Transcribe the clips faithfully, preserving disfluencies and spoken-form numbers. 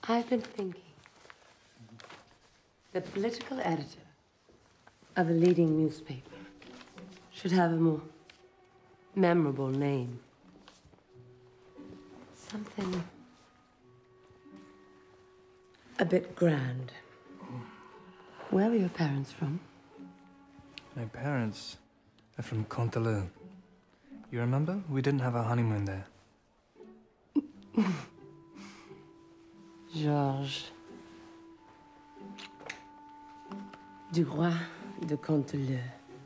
I've been thinking. The political editor of a leading newspaper should have a more memorable name. Something a bit grand. Where were your parents from? My parents are from Canteleu. You remember? We didn't have our honeymoon there. Georges du Roi de Canteleu.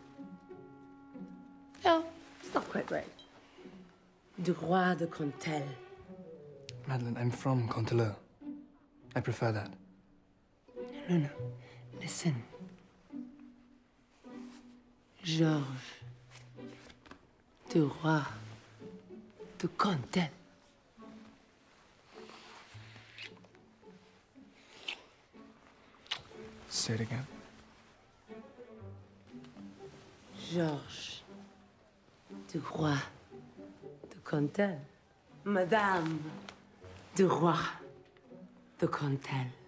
No, it's not quite right. Du Roi de Cantel. Madeleine, I'm from Canteleu. I prefer that. No, no. Listen. Georges du Roi de Cantel. Say it again. Georges du Roi de Cantel. Madame du Roi de Cantel.